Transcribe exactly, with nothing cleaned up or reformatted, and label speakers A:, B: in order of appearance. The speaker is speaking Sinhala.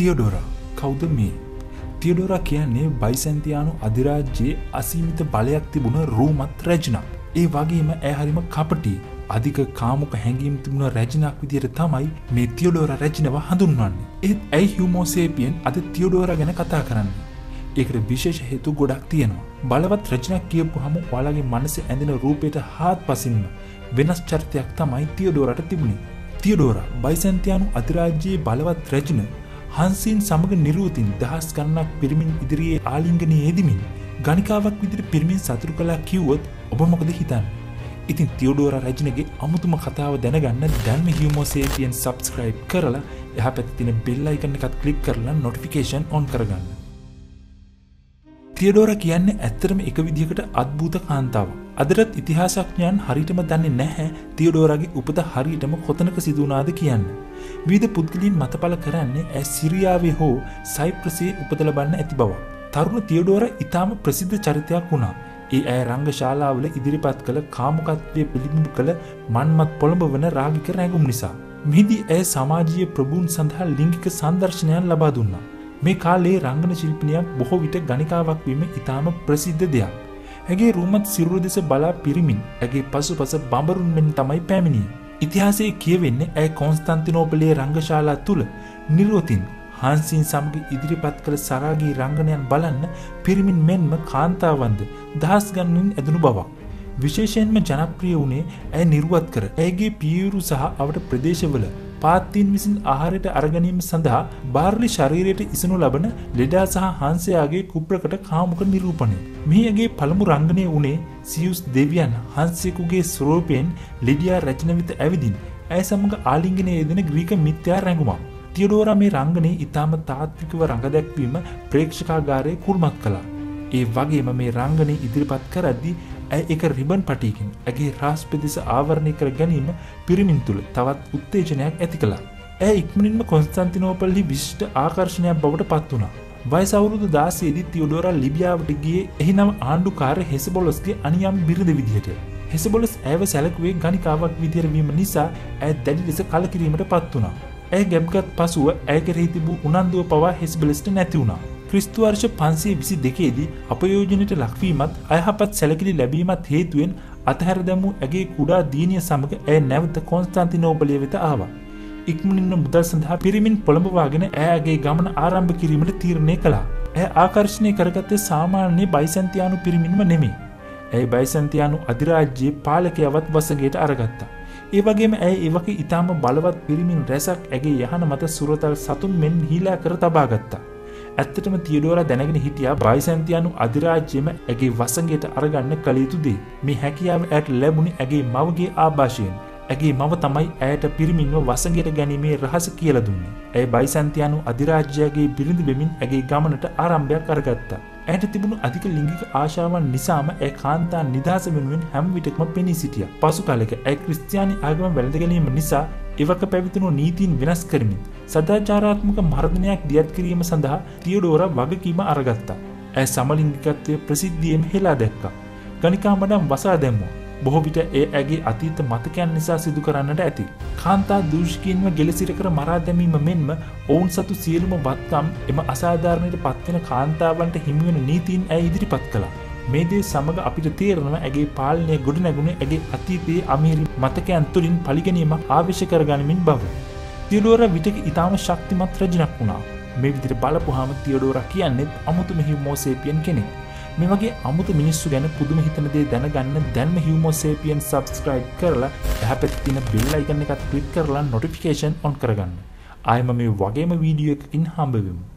A: තියොඩෝරා කවුද මේ? තියොඩෝරා කියන්නේ බයිසැන්තියානු අධිරාජ්‍යයේ අසීමිත බලයක් තිබුණ රෝමත් රැජිනක්. ඒ වගේම ඇය හරිම කපටි අධික කාමුක හැඟීම් තිබුණ රැජිනක් විදියට තමයි මේ තියොඩෝරා රැජිනව හඳුන්වන්නේ. ඒත් ඇයි හෝමෝසේපියන් අද තියොඩෝරා ගැන කතා කරන්නේ? ඒකට විශේෂ හේතු ගොඩක් තියෙනවා. බලවත් රැජිනක් කියපුවාම ඔයාලගේ මනසේ ඇඳෙන රූපයට හාත්පසින්ම වෙනස් චරිතයක් තමයි තියොඩෝරාට තිබුණේ. තියොඩෝරා බයිසැන්තියානු අධිරාජ්‍යයේ බලවත් රැජින හන්සින් සමග නිරූතින් දහස් ගණනක් පිරිමින් ඉදිරියේ ආලිංගනයේ යෙදමින් ගණිකාවක් විදිහට පිරිමින් සතුටු කළා කිව්වොත් ඔබ මොකද හිතන්නේ? ඉතින් තියොඩෝරා රැජිනගේ අමුතුම කතාව දැනගන්න දැන්ම හියුමෝසේපියන් සබ්ස්ක්‍රයිබ් කරලා එහා පැත්තේ තියෙන බෙල් අයිකන් එකත් ක්ලික් කරලා නොටිෆිකේෂන් ඔන් කරගන්න. තියොඩෝරා කියන්නේ ඇත්තටම එක විදිහකට අద్భుත කාන්තාවක්. අදටත් ඉතිහාසඥයන් හරියටම දන්නේ නැහැ තියොඩෝරාගේ උපත හරියටම කොතනක සිදු වුණාද කියන්නේ. විවිධ පුද්ගලයන් මතපල කරන්නේ ඇය සිරියාවේ හෝ සයිප්‍රසයේ උපත ලබන්න ඇති බව. තරුණ තියොඩෝරා ඉතාම ප්‍රසිද්ධ චරිතයක් වුණා. ඒ ඇය රංගශාලාවල ඉදිරිපත් කළ කාමුකත්වයේ පිළිබිඹු කළ මන්මත් පොළඹවන රාගික රැඟුම් නිසා. මෙහිදී ඇය සමාජීය ප්‍රභූන් සඳහා ලිංගික සංදර්ශනයන් ලබා දුන්නා. මේ කාලේ රංගන ශිල්පිනියක් බොහෝ විට ගණිකාවක් වීම ඉතාම ප්‍රසිද්ධ දෙයක්. ඇගේ රූමත් සිරුර දෙස බලා පිරිමින් ඇගේ පසුපස බඹරුන් මෙන් තමයි පැමිණියේ. ඉතිහාසයේ කියවෙන්නේ ඇය කොන්ස්ටන්තිනෝපලයේ රංගශාලා තුල නිරෝතින් හාන්සින් සමග ඉදිරිපත් කළ සරාගී රංගනයන් බලන්න පිරිමින් මෙන්ම කාන්තාවන්ද දහස් ගණනින් ඇදුණු බවක්. විශේෂයෙන්ම ජනප්‍රිය වුණේ ඇය නිර්වත් කර ඇයගේ පියවරු සහ අවට ප්‍රදේශවල පාත්තීන් විසින් ආහාරයට අරගැනීම සඳහා බාර්ලි ශරීරයට ඉසනු ලබන ලෙඩා සහ හංසයාගේ කුප්‍රකට කාමුක නිරූපණය. මෙහි ඇගේ පළමු රංගනය වුණේ සියුස් දෙවියන් හංසයෙකුගේ ස්වරූපයෙන් ලිඩියා රැජින වෙත ඇවිදින් ඇය සමග ආලිංගනයේ යෙදෙන ග්‍රීක මිත්‍යා රැඟුමක්. තියොඩෝරා මේ රංගනයේ ඉතාම තාත්විකව රඟ දැක්වීම ප්‍රේක්ෂකාගාරයේ කුල්මත් කළා. ඒ වගේම මේ රංගනයේ ඉදිරිපත් කරද්දී ඇය එක රිබන් පටියකින් ඇගේ රාස් පෙදෙස ආවරණය කර ගැනීම පිරිමින් තුළ තවත් උත්තේජනයක් ඇති කළා. ඇය ඉක්මනින්ම කොන්ස්ටන්තිනෝපල්හි විශිෂ්ට ආකර්ෂණයක් බවට පත් වුණා. වයස අවුරුදු දාසයේදී තියොඩෝරා ලිබියාවට ගියේ එහි නම ආණ්ඩුකාර හෙසබොලස්ගේ අනියම් බිරිඳ විදිහට. හෙසබොලස් ඇයව සැලකුවේ ගණිකාවක් විදිහට වීම නිසා ඇය දැඩි ලෙස කලකිරීමට පත් වුණා. ඇය ගැබ්ගත් පසුව ඇය කෙරෙහි තිබූ උනන්දුව පවා හෙසබොලස්ට නැති වුණා. ක්‍රිස්තු වර්ෂ පන්සිය විසි දෙකේදී අපයෝජනයට ලක්වීමත් අයහපත් සැලකිලි ලැබීමත් හේතුවෙන් අතහැර දැමූ ඇගේ කුඩා දියණිය සමග ඇය නැවත කොන්ස්ටන්තිනෝපලය වෙත ආවා. ඉක්මනින්ම මුදල් සඳහා පිරිමින් පොළඹවාගෙන ඇය ඇගේ ගමන ආරම්භ කිරීමට තීරණය කළා. ඇය ආකර්ෂණය කරගත්තේ සාමාන්‍ය බයිසැන්තියානු පිරිමින්ම නෙමෙයි. ඇය බයිසැන්තියානු අධිරාජ්‍යයේ පාලකයවත් වසඟයට අරගත්තා. ඒ වගේම ඇය ඒ වගේ ඊටාම බලවත් පිරිමින් රැසක් ඇගේ යහන මත සුරතල් සතුන් මෙන් හීලා කර තබා ගත්තා. ඇත්තටම තියොඩෝරා දැනගෙන හිටියා බයිසැන්තියානු අධිරාජ්‍යයම ඇගේ වසඟයට අරගන්න කල යුතු දේ. මේ හැකියාව ඇයට ලැබුණේ ඇගේ මවගේ ආభాෂයෙන්. ඇගේ මව තමයි ඇයට පිරිමින්ව වසඟයට ගැනීමේ රහස කියලා දුන්නේ. ඇය බයිසැන්තියානු අධිරාජ්‍යයේ බිරිඳ වෙමින් ඇගේ ගමනට ආරම්භයක් කරගත්තා. ඇයට තිබුණු අධික ලිංගික ආශාවන් නිසාම ඇය කාන්තා නිදහස වෙනුවෙන් හැම විටකම පෙනී සිටියා. පසු කාලයක ඇය ක්‍රිස්තියානි ආගම වැළඳ ගැනීම නිසා එවක පැවතුණු නීතීන් වෙනස් කරමින් සදාචාරාත්මක මර්ධනයක් දියත් කිරීම සඳහා තියොඩෝරා වගකීම අරගත්තා. ඇය සමලිංගිකත්වයේ ප්‍රසිද්ධියෙන් හෙලා දැක්කා. ගණිකා මඩම් වසා දැම්මා. බොහෝ විට ඒ ඇගේ අතීත මතකයන් නිසා සිදු කරන්නට ඇති. කාන්තා දූෂිකයින්ව ගෙලසිර කර මරා දැමීම මෙන්ම ඔවුන් සතු සියලුම වත්කම් එම අසාධාරණයට පත්වෙන කාන්තාවන්ට හිමිවන නීතීන් ඇය ඉදිරිපත් කළා. මේ දේ සමග අපිට තේරෙනවා ඇගේ පාලනය ගොඩනැගුණේ ඇගේ අතීතයේ අමීරි මතකයන් තුළින් පරිගැනීමක් ආවශ්‍ය කරගනිමින් බව. තියොඩෝරා විටක ඉතාම ශක්තිමත් රැජිනක් වුණා. මේ විදිහට බලපුවාම තියොඩෝරා කියන්නේ අමුතුම හියුමෝසේපියන් කෙනෙක්. මේ වගේ අමුතු මිනිස්සු ගැන පුදුම හිතන දේ දැනගන්න දැන්ම හියුමෝසේපියන් සබ්ස්ක්‍රයිබ් කරලා එහා පැත්තේ තියෙන බෙල් අයිකන් එකත් ක්ලික් කරලා නොටිෆිකේෂන් ඔන් කරගන්න. ආයෙම මේ වගේම වීඩියෝ එකකින් හම්බ වෙමු.